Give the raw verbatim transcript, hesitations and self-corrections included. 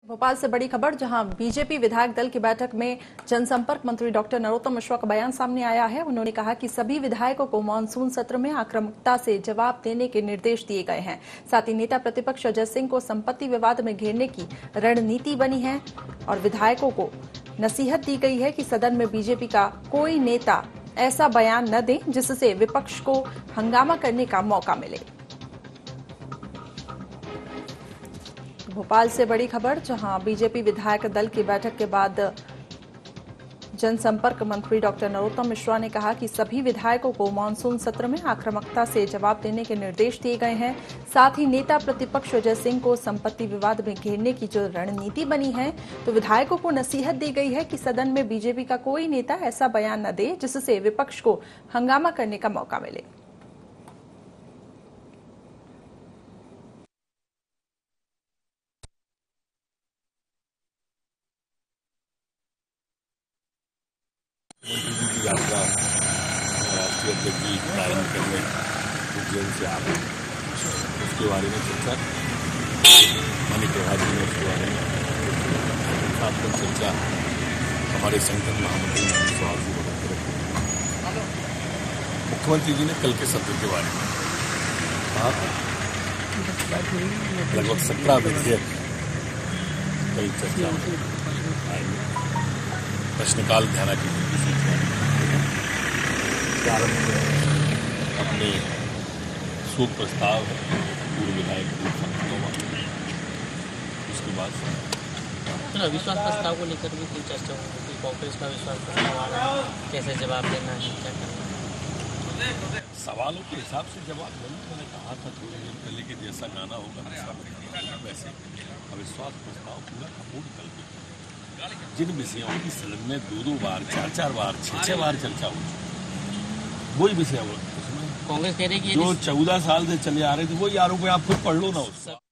भोपाल से बड़ी खबर, जहां बीजेपी विधायक दल की बैठक में जनसंपर्क मंत्री डॉक्टर नरोत्तम मिश्रा का बयान सामने आया है। उन्होंने कहा कि सभी विधायकों को मानसून सत्र में आक्रामकता से जवाब देने के निर्देश दिए गए हैं। साथ ही नेता प्रतिपक्ष अजय सिंह को संपत्ति विवाद में घेरने की रणनीति बनी है और विधायकों को नसीहत दी गई है कि सदन में बीजेपी का कोई नेता ऐसा बयान न दे जिससे विपक्ष को हंगामा करने का मौका मिले। भोपाल से बड़ी खबर, जहां बीजेपी विधायक दल की बैठक के बाद जनसंपर्क मंत्री डॉक्टर नरोत्तम मिश्रा ने कहा कि सभी विधायकों को मानसून सत्र में आक्रामकता से जवाब देने के निर्देश दिए गए हैं। साथ ही नेता प्रतिपक्ष अजय सिंह को संपत्ति विवाद में घेरने की जो रणनीति बनी है, तो विधायकों को नसीहत दी गई है कि सदन में बीजेपी का कोई नेता ऐसा बयान न दे जिससे विपक्ष को हंगामा करने का मौका मिले। मुख्यमंत्री जी की यात्रा राष्ट्रीय अध्यक्ष जी प्रारंभ करने उज्जैन से आ रहे उसके बारे में चर्चा माननीय प्रधान जी ने उसके बारे में साथ में चर्चा हमारे संगठन महामंत्री नरेंद्र सवाल जी को रखी। मुख्यमंत्री जी ने कल के सत्र के बारे में कहा था। लगभग सत्रह विधेयक कल चर्चा आएंगे। प्रश्नकाल ध्यानाकर्षण की सूचना प्रारंभ अपने शोक प्रस्ताव है पूर्व विधायक उसके बाद तो अविश्वास प्रस्ताव को लेकर भी कोई चर्चा होगी कि कांग्रेस का विश्वास प्रस्ताव आ रहा है, कैसे जवाब देना है, क्या करना है? सवालों के हिसाब से जवाब देना मैंने कहा था थोड़ी देर पहले कि जैसा गाना होगा वैसे अविश्वास प्रस्ताव पूरा अपूर्ण कल के जिन विषयों की सदन में दो दो बार चार चार बार छह छह बार चर्चा हो चुकी वही विषय उसमें कांग्रेस कह रही है कि जो चौदह साल से चले आ रहे थे वही आरोप आप खुद पढ़ लो ना उसका।